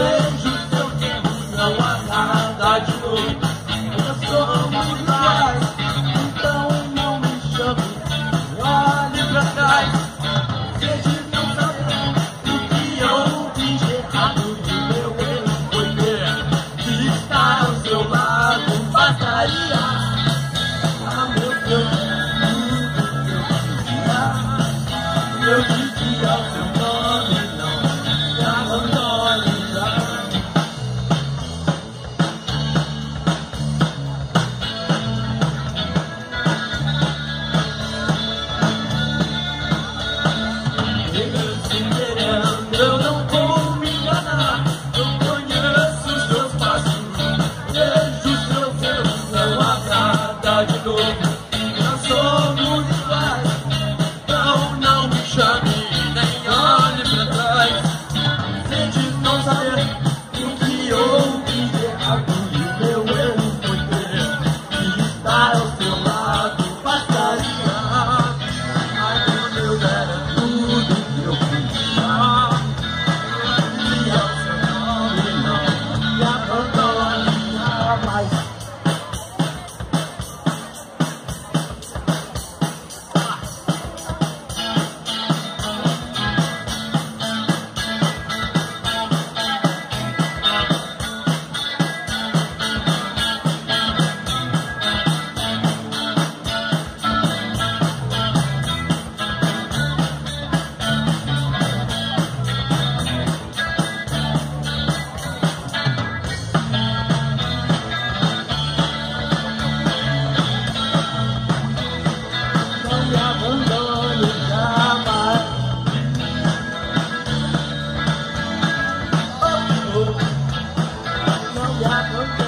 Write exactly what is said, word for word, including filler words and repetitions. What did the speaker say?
Vejo seu tempo, não há nada de novo. Nós somos iguais, então não me chame, olhe pra trás. Vejo não saber o que eu fiz de errado, e meu erro foi ver que está ao seu lado. Bastaria, ah meu Deus, eu dizia seu nome, não me abandone já. Eu não vou me enganar, eu conheço os seus passos, vejo os seus erros, não há nada de novo. Nós somos iguais, então não me chame, nem olhe pra trás. Sente não saber o que houve de errado, e o meu erro foi ter que estar ao seu lado. Bastaria, ai meu Deus, era tudo que eu queria. E ao seu nome não me abandone jamais. Não me abandone jamais. Oh, oh. Não me abandone.